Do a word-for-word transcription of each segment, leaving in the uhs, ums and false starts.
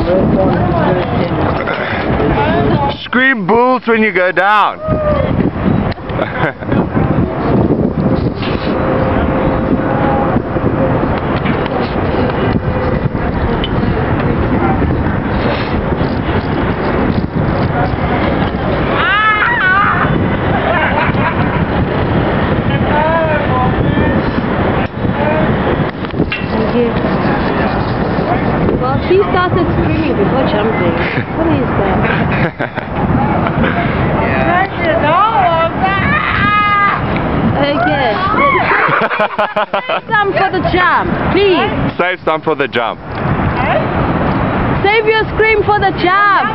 Scream bulls when you go down. Well, she started screaming before jumping. What is that? Okay. Save some for the jump, please. Save some for the jump. Save your scream for the jump.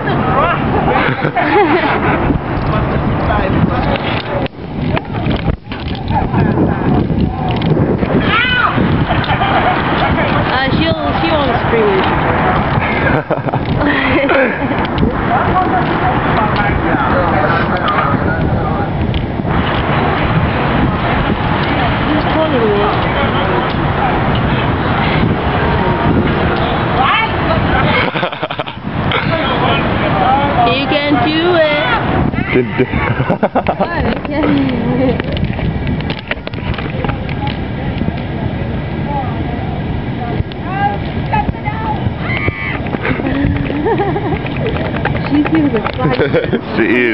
Uh, she'll, she won't scream. Who's calling me? You can do it. Oh, okay. She seems excited. She is.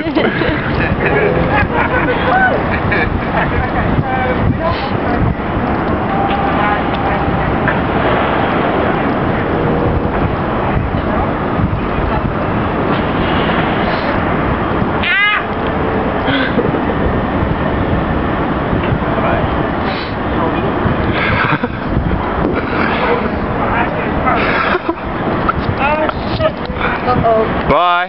Uh-oh. Bye.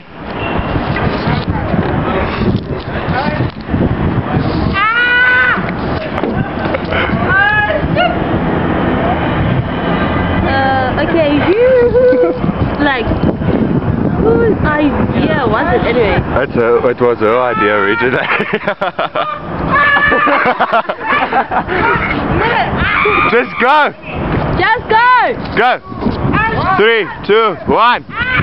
Uh, okay, who, like, whose idea was it anyway? That's her, it was her idea originally. Just go! Just go! Go! Three, two, one!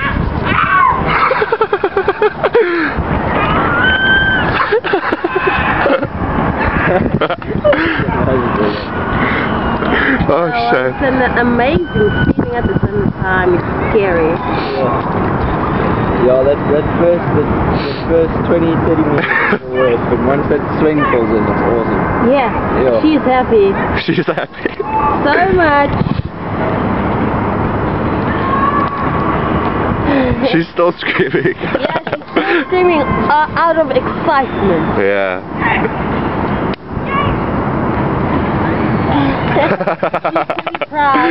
Oh shit. It's an amazing feeling at the same time. It's scary. Yeah, yeah that, that first the, the first twenty to thirty minutes is the worst, but once that swing pulls in, it's awesome. Yeah, Yeah. she's happy. She's happy. So much. She's still screaming. Yeah, she's still screaming uh, out of excitement. Yeah. She's so proud.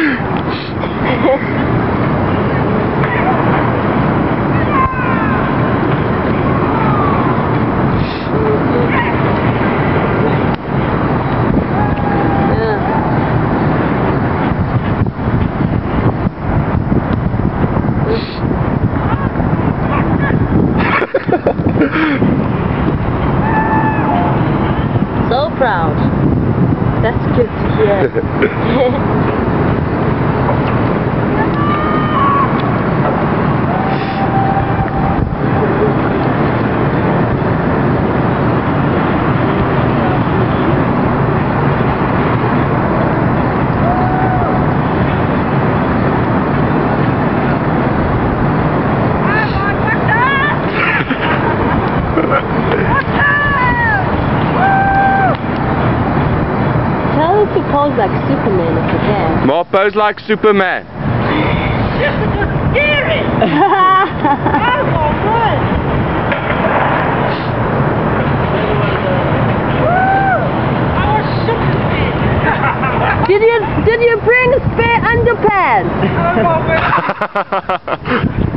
So proud. That's good to hear. Tell her to pose like Superman if you can. More pose like Superman. Did you did you bring spare underpants?